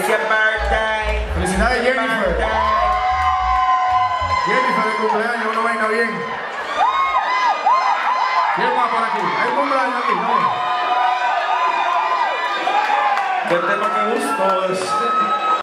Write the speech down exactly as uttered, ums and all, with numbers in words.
It's your birthday. Felicidades, It's your Jennifer. birthday. Jennifer, de cumpleaños, uno venga bien. ¿Quién va por aquí? Hay cumpleaños aquí, ¿no? ¿Qué tema me gustó?